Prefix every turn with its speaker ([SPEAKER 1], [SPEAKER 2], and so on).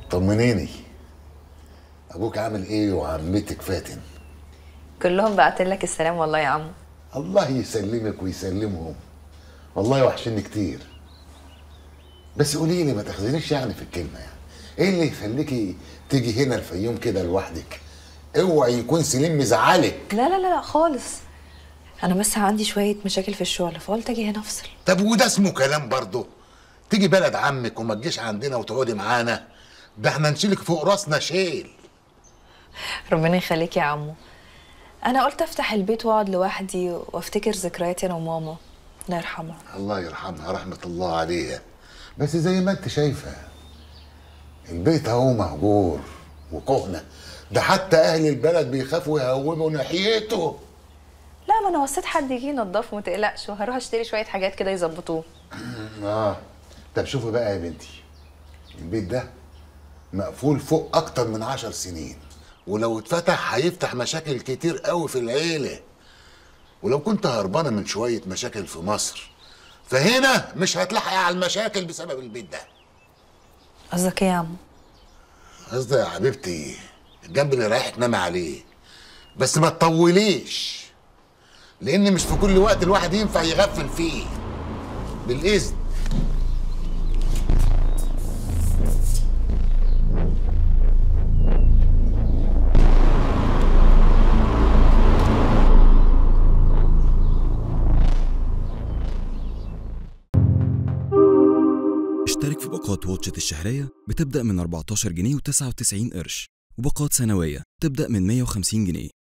[SPEAKER 1] طمنيني، ابوك عامل ايه وعمتك فاتن؟
[SPEAKER 2] كلهم بعتلك السلام والله يا عمو.
[SPEAKER 1] الله يسلمك ويسلمهم، والله وحشني كتير. بس قولي لي، ما تاخذنيش يعني في الكلمه، يعني ايه اللي يخليكي تيجي هنا الفيوم كده لوحدك؟ اوعي يكون سليم مزعلك.
[SPEAKER 2] لا لا لا خالص، انا بس عندي شويه مشاكل في الشغل فقلت اجي هنا افصل.
[SPEAKER 1] طب وده اسمه كلام برضه؟ تيجي بلد عمك وما تجيش عندنا وتقعدي معانا؟ ده احنا نشيلك فوق راسنا شيل.
[SPEAKER 2] ربنا يخليك يا عمو. انا قلت افتح البيت واقعد لوحدي وافتكر ذكرياتي انا وماما الله يرحمها.
[SPEAKER 1] الله يرحمها، رحمه الله عليها. بس زي ما انت شايفه البيت اهو مهجور وكهنه، ده حتى اهل البلد بيخافوا يهوبوا ناحيته.
[SPEAKER 2] لا، ما انا وصيت حد يجي ينضفه ما تقلقش، وهروح اشتري شويه حاجات كده يظبطوه.
[SPEAKER 1] طب شوفي بقى يا بنتي، البيت ده مقفول فوق اكتر من 10 سنين، ولو اتفتح هيفتح مشاكل كتير قوي في العيله. ولو كنت هربانه من شويه مشاكل في مصر، فهنا مش هتلحقي على المشاكل بسبب البيت ده.
[SPEAKER 2] قصدك ايه يا عمو؟
[SPEAKER 1] قصدي يا حبيبتي الجنب اللي رايح تنامي عليه، بس ما تطوليش، لان مش في كل وقت الواحد ينفع يغفل فيه. بالاذن.
[SPEAKER 3] اشترك في باقات واتشت الشهرية بتبدأ من 14 جنيه و99 قرش، وباقات سنوية تبدأ من 150 جنيه.